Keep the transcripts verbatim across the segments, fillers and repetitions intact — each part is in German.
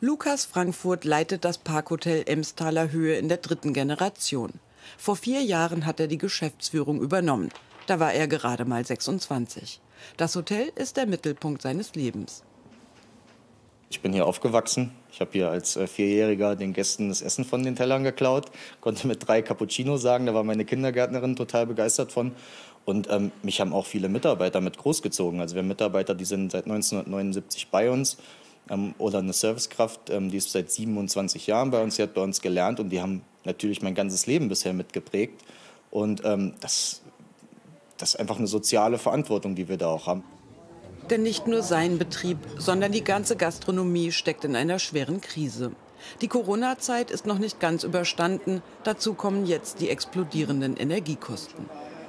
Lukas Frankfurt leitet das Parkhotel Emstaler Höhe in der dritten Generation. Vor vier Jahren hat er die Geschäftsführung übernommen. Da war er gerade mal sechsundzwanzig. Das Hotel ist der Mittelpunkt seines Lebens. Ich bin hier aufgewachsen. Ich habe hier als Vierjähriger den Gästen das Essen von den Tellern geklaut. Konnte mit drei Cappuccino sagen, da war meine Kindergärtnerin total begeistert von. Und ähm, mich haben auch viele Mitarbeiter mit großgezogen. Also wir haben Mitarbeiter, die sind seit neunzehnhundertneunundsiebzig bei uns. Ähm, oder eine Servicekraft, ähm, die ist seit siebenundzwanzig Jahren bei uns. Die hat bei uns gelernt und die haben natürlich mein ganzes Leben bisher mitgeprägt. Und ähm, das, das ist einfach eine soziale Verantwortung, die wir da auch haben. Denn nicht nur sein Betrieb, sondern die ganze Gastronomie steckt in einer schweren Krise. Die Corona-Zeit ist noch nicht ganz überstanden. Dazu kommen jetzt die explodierenden Energiekosten.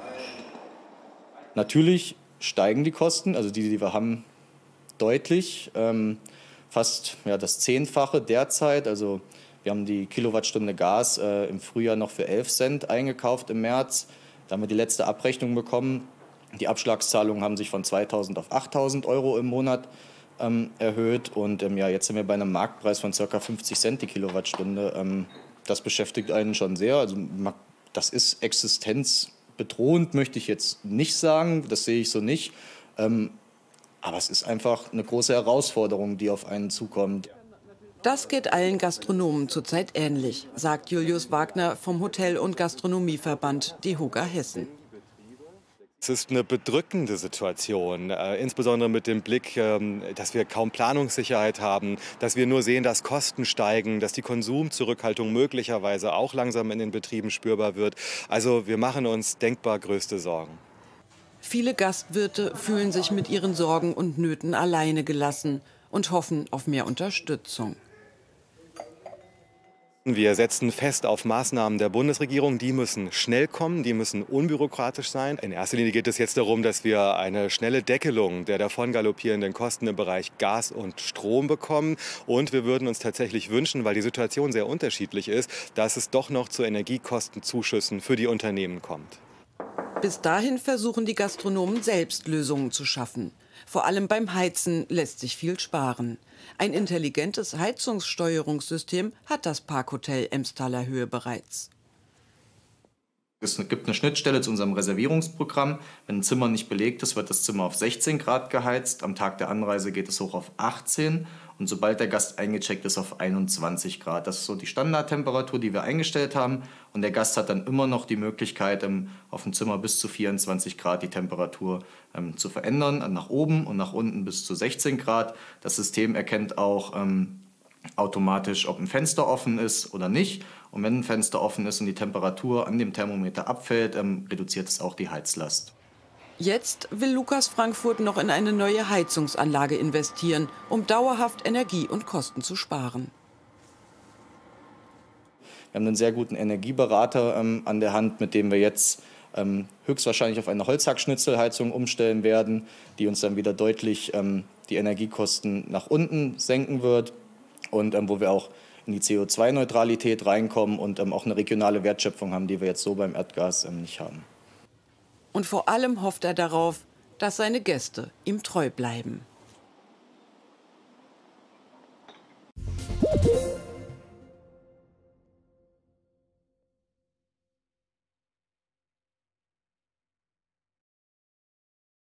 Natürlich steigen die Kosten, also die, die wir haben, deutlich. Ähm, fast ja, das Zehnfache derzeit. Also wir haben die Kilowattstunde Gas äh, im Frühjahr noch für elf Cent eingekauft im März. Da haben wir die letzte Abrechnung bekommen. Die Abschlagszahlungen haben sich von zweitausend auf achttausend Euro im Monat ähm, erhöht. Und ähm, ja, jetzt sind wir bei einem Marktpreis von ca. fünfzig Cent die Kilowattstunde. Ähm, das beschäftigt einen schon sehr. Also das ist existenzbedrohend, möchte ich jetzt nicht sagen. Das sehe ich so nicht. Ähm, aber es ist einfach eine große Herausforderung, die auf einen zukommt. Das geht allen Gastronomen zurzeit ähnlich, sagt Julius Wagner vom Hotel- und Gastronomieverband DEHOGA Hessen. Es ist eine bedrückende Situation, äh, insbesondere mit dem Blick, ähm, dass wir kaum Planungssicherheit haben, dass wir nur sehen, dass Kosten steigen, dass die Konsumzurückhaltung möglicherweise auch langsam in den Betrieben spürbar wird. Also wir machen uns denkbar größte Sorgen. Viele Gastwirte fühlen sich mit ihren Sorgen und Nöten alleine gelassen und hoffen auf mehr Unterstützung. Wir setzen fest auf Maßnahmen der Bundesregierung. Die müssen schnell kommen, die müssen unbürokratisch sein. In erster Linie geht es jetzt darum, dass wir eine schnelle Deckelung der davon galoppierenden Kosten im Bereich Gas und Strom bekommen. Und wir würden uns tatsächlich wünschen, weil die Situation sehr unterschiedlich ist, dass es doch noch zu Energiekostenzuschüssen für die Unternehmen kommt. Bis dahin versuchen die Gastronomen selbst Lösungen zu schaffen. Vor allem beim Heizen lässt sich viel sparen. Ein intelligentes Heizungssteuerungssystem hat das Parkhotel Emstaler Höhe bereits. Es gibt eine Schnittstelle zu unserem Reservierungsprogramm. Wenn ein Zimmer nicht belegt ist, wird das Zimmer auf sechzehn Grad geheizt. Am Tag der Anreise geht es hoch auf achtzehn. Und sobald der Gast eingecheckt ist, auf einundzwanzig Grad. Das ist so die Standardtemperatur, die wir eingestellt haben. Und der Gast hat dann immer noch die Möglichkeit, auf dem Zimmer bis zu vierundzwanzig Grad die Temperatur ähm, zu verändern. Nach oben und nach unten bis zu sechzehn Grad. Das System erkennt auch ähm, automatisch, ob ein Fenster offen ist oder nicht. Und wenn ein Fenster offen ist und die Temperatur an dem Thermometer abfällt, ähm, reduziert es auch die Heizlast. Jetzt will Lukas Frankfurt noch in eine neue Heizungsanlage investieren, um dauerhaft Energie und Kosten zu sparen. Wir haben einen sehr guten Energieberater ähm, an der Hand, mit dem wir jetzt ähm, höchstwahrscheinlich auf eine Holzhackschnitzelheizung umstellen werden, die uns dann wieder deutlich ähm, die Energiekosten nach unten senken wird und ähm, wo wir auch in die C O zwei Neutralität reinkommen und ähm, auch eine regionale Wertschöpfung haben, die wir jetzt so beim Erdgas ähm, nicht haben. Und vor allem hofft er darauf, dass seine Gäste ihm treu bleiben.